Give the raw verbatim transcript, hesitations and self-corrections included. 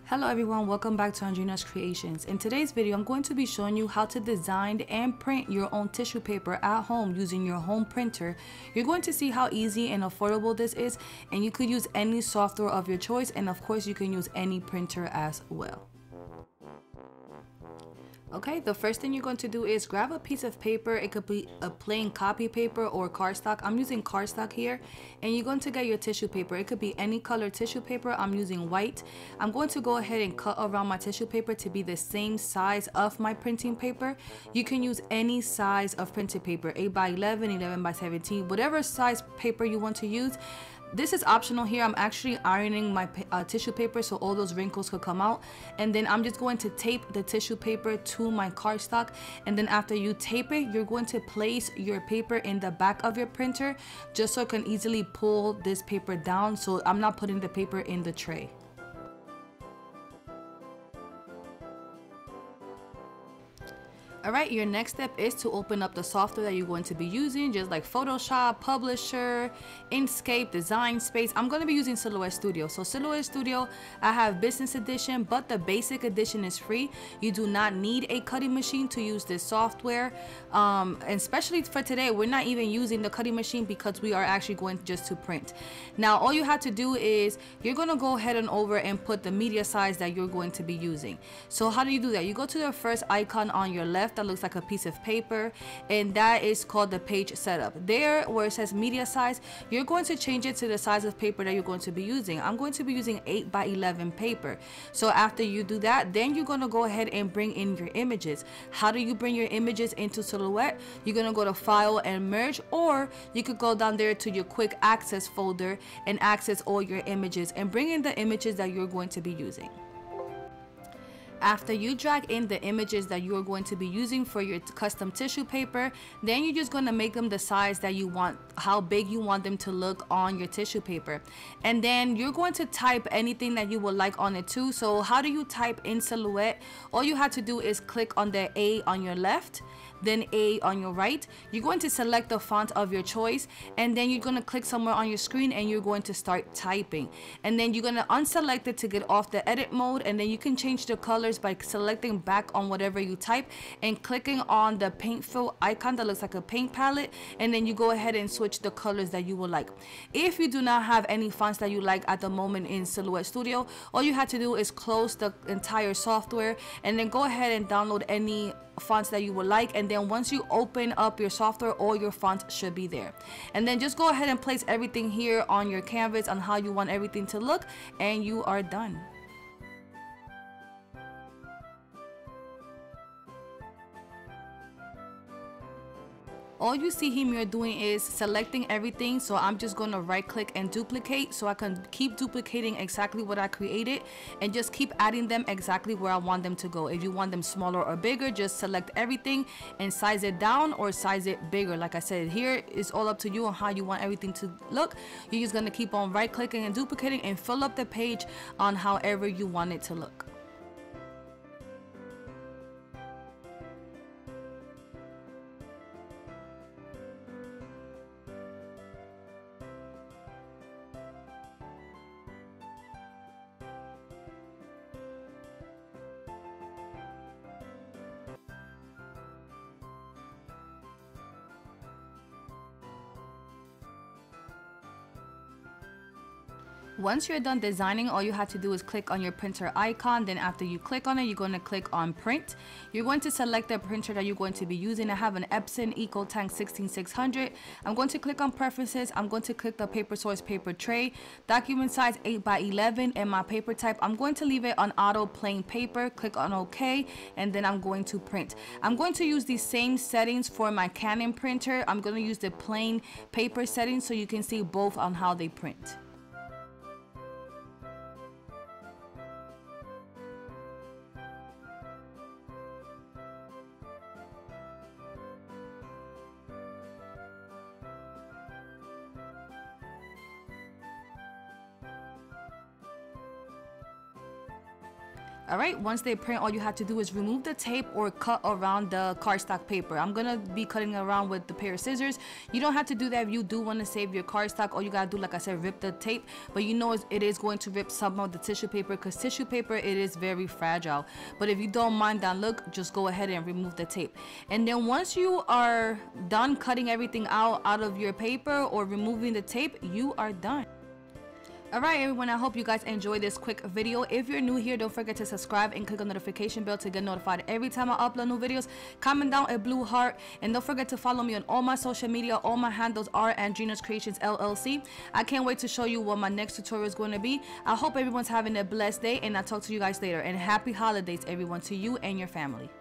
Hello everyone, welcome back to Andrina's Creations. In today's video, I'm going to be showing you how to design and print your own tissue paper at home using your home printer. You're going to see how easy and affordable this is, and you could use any software of your choice, and of course you can use any printer as well. Okay, the first thing you're going to do is grab a piece of paper. It could be a plain copy paper or cardstock. I'm using cardstock here. And you're going to get your tissue paper. It could be any color tissue paper. I'm using white. I'm going to go ahead and cut around my tissue paper to be the same size of my printing paper. You can use any size of printing paper, eight by eleven, eleven by seventeen, whatever size paper you want to use. This is optional here. I'm actually ironing my uh, tissue paper so all those wrinkles could come out, and then I'm just going to tape the tissue paper to my cardstock. And then after you tape it, you're going to place your paper in the back of your printer just so it can easily pull this paper down, so I'm not putting the paper in the tray. Alright, your next step is to open up the software that you're going to be using, just like Photoshop, Publisher, Inkscape, Design Space. I'm going to be using Silhouette Studio. So Silhouette Studio, I have Business Edition, but the Basic Edition is free. You do not need a cutting machine to use this software. Um, and especially for today, we're not even using the cutting machine because we are actually going just to print. Now, all you have to do is you're going to go ahead and over and put the media size that you're going to be using. So how do you do that? You go to the first icon on your left that looks like a piece of paper, and that is called the page setup. There where it says media size, you're going to change it to the size of paper that you're going to be using. I'm going to be using eight by eleven paper. So after you do that, then you're going to go ahead and bring in your images. How do you bring your images into Silhouette? You're going to go to File and Merge, or you could go down there to your Quick Access folder and access all your images and bring in the images that you're going to be using. After you drag in the images that you are going to be using for your custom tissue paper, then you're just going to make them the size that you want, how big you want them to look on your tissue paper. And then you're going to type anything that you would like on it too. So how do you type in Silhouette? All you have to do is click on the A on your left, then A on your right. You're going to select the font of your choice, and then you're going to click somewhere on your screen and you're going to start typing. And then you're going to unselect it to get off the edit mode, and then you can change the color by selecting back on whatever you type and clicking on the paint fill icon that looks like a paint palette, and then you go ahead and switch the colors that you would like. If you do not have any fonts that you like at the moment in Silhouette Studio, all you have to do is close the entire software and then go ahead and download any fonts that you would like, and then once you open up your software, all your fonts should be there. And then just go ahead and place everything here on your canvas on how you want everything to look, and you are done. All you see him here doing is selecting everything, so I'm just going to right click and duplicate so I can keep duplicating exactly what I created and just keep adding them exactly where I want them to go. If you want them smaller or bigger, just select everything and size it down or size it bigger. Like I said, here is all up to you on how you want everything to look. You're just going to keep on right clicking and duplicating and fill up the page on however you want it to look. Once you're done designing, all you have to do is click on your printer icon. Then after you click on it, you're going to click on print. You're going to select the printer that you're going to be using. I have an Epson EcoTank sixteen six hundred. I'm going to click on preferences. I'm going to click the paper source paper tray, document size eight by eleven, and my paper type, I'm going to leave it on auto plain paper. Click on OK, and then I'm going to print. I'm going to use these same settings for my Canon printer. I'm going to use the plain paper settings so you can see both on how they print. All right, once they print, all you have to do is remove the tape or cut around the cardstock paper. I'm gonna be cutting around with the pair of scissors. You don't have to do that if you do want to save your cardstock. All you gotta do, like I said, rip the tape, but you know it is going to rip some of the tissue paper, because tissue paper, it is very fragile. But if you don't mind that look, just go ahead and remove the tape. And then once you are done cutting everything out out of your paper or removing the tape, you are done. Alright everyone, I hope you guys enjoyed this quick video. If you're new here, don't forget to subscribe and click on the notification bell to get notified every time I upload new videos. Comment down a blue heart, and don't forget to follow me on all my social media. All my handles are Andrina's Creations L L C. I can't wait to show you what my next tutorial is going to be. I hope everyone's having a blessed day, and I'll talk to you guys later. And happy holidays everyone, to you and your family.